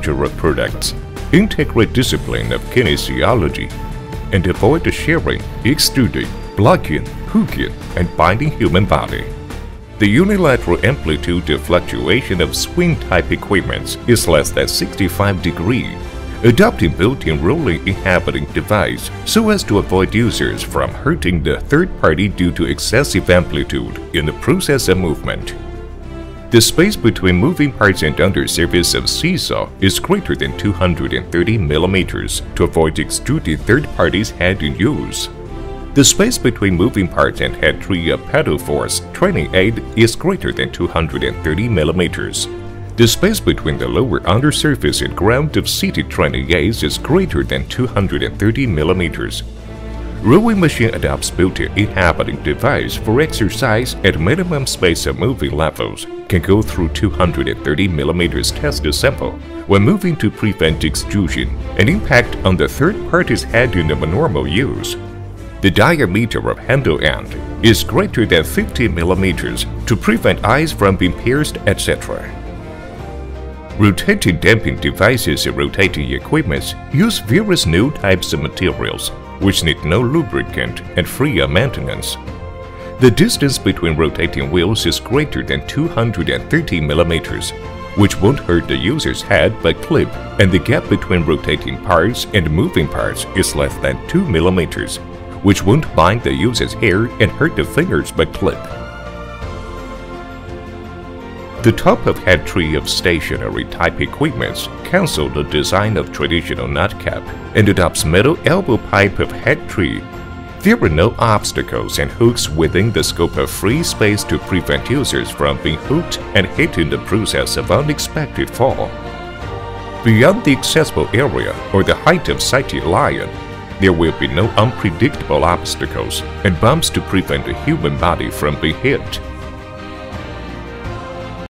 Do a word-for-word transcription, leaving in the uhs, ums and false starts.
manufacture of products, integrate discipline of kinesiology, and avoid the shearing, extruding, blocking, hooking, and binding human body. The unilateral amplitude of fluctuation of swing-type equipments is less than sixty-five degrees, adopting built-in rolling inhabiting device so as to avoid users from hurting the third party due to excessive amplitude in the process of movement. The space between moving parts and undersurface of seesaw is greater than two hundred thirty millimeters to avoid extruding third party's head in use. The space between moving parts and head tree of pedal force training aid is greater than two hundred thirty millimeters. The space between the lower undersurface and ground of seated training aids is greater than two hundred thirty millimeters. Rowing machine adopts built-in inhabiting device for exercise at minimum space of moving levels, can go through two hundred thirty millimeters test sample when moving to prevent extrusion and impact on the third party's head in abnormal use. The diameter of handle end is greater than fifty millimeters to prevent eyes from being pierced, et cetera. Rotating damping devices and rotating equipments use various new types of materials, which need no lubricant and free of maintenance. The distance between rotating wheels is greater than two hundred thirty millimeters, which won't hurt the user's head but clip, and the gap between rotating parts and moving parts is less than two millimeters, which won't bind the user's hair and hurt the fingers but clip. The top of head tree of stationary type equipments cancel the design of traditional nut cap and adopts metal elbow pipe of head tree. There are no obstacles and hooks within the scope of free space to prevent users from being hooked and hit in the process of unexpected fall. Beyond the accessible area or the height of sighted lion, there will be no unpredictable obstacles and bumps to prevent the human body from being hit.